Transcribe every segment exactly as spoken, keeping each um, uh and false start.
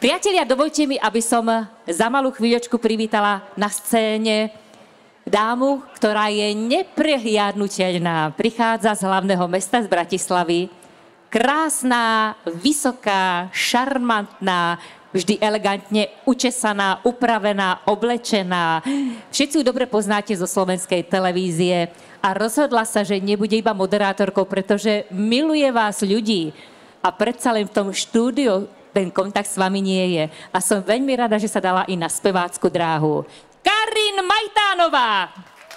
Priatelia, dovoľte mi, aby som za malú chvíľočku privítala na scéne dámu, ktorá je neprehliadnuteľná. Prichádza z hlavného mesta, z Bratislavy. Krásna, vysoká, šarmantná, vždy elegantne učesaná, upravená, oblečená. Všetci ju dobre poznáte zo slovenskej televízie a rozhodla sa, že nebude iba moderátorkou, pretože miluje vás ľudí. A predsa len v tom štúdiu ten kontakt s vami nie je. A som veľmi rada, že sa dala i na spevácku dráhu. Karin Majtánová!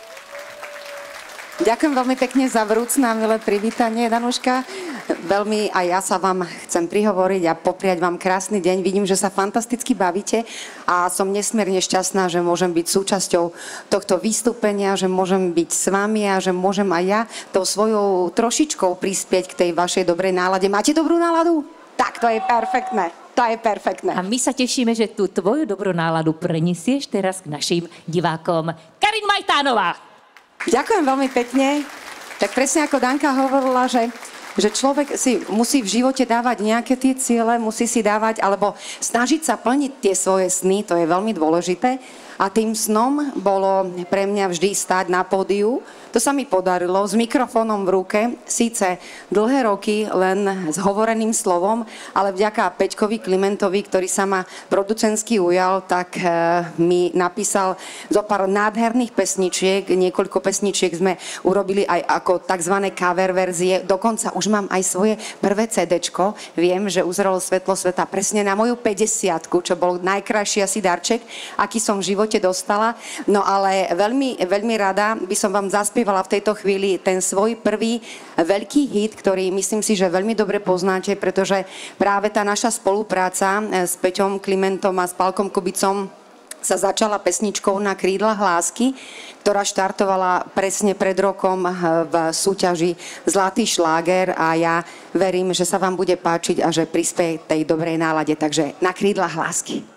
Ďakujem veľmi pekne za vrúcne a milé privítanie, Danuška. Veľmi aj ja sa vám chcem prihovoriť a popriať vám krásny deň. Vidím, že sa fantasticky bavíte a som nesmierne šťastná, že môžem byť súčasťou tohto vystúpenia, že môžem byť s vami a že môžem aj ja tou svojou trošičkou prispieť k tej vašej dobrej nálade. Máte dobrú náladu? Tak, to je perfektné. To je perfektné. A my sa tešíme, že tú tvoju dobrú náladu prenesieš teraz k našim divákom. Karin Majtánová! Ďakujem veľmi pekne. Tak presne ako Danka hovorila, že, že človek si musí v živote dávať nejaké tie ciele, musí si dávať, alebo snažiť sa plniť tie svoje sny, to je veľmi dôležité. A tým snom bolo pre mňa vždy stáť na pódiu. To sa mi podarilo s mikrofónom v ruke, síce dlhé roky len s hovoreným slovom, ale vďaka Peťkovi Klimentovi, ktorý sa ma producentsky ujal, tak e, mi napísal zo pár nádherných pesničiek. Niekoľko pesničiek sme urobili aj ako tzv. Cover verzie. Dokonca už mám aj svoje prvé cédečko. Viem, že uzrelo svetlo sveta presne na moju päťdesiatku, čo bol najkrajší asi darček, aký som v živote dostala. No ale veľmi, veľmi rada by som vám zaspievala v tejto chvíli ten svoj prvý veľký hit, ktorý myslím si, že veľmi dobre poznáte, pretože práve tá naša spolupráca s Peťom Klimentom a s Pálkom Kubicom sa začala pesničkou Na krídlach lásky, ktorá štartovala presne pred rokom v súťaži Zlatý šláger a ja verím, že sa vám bude páčiť a že prispieje tej dobrej nálade. Takže Na krídlach lásky.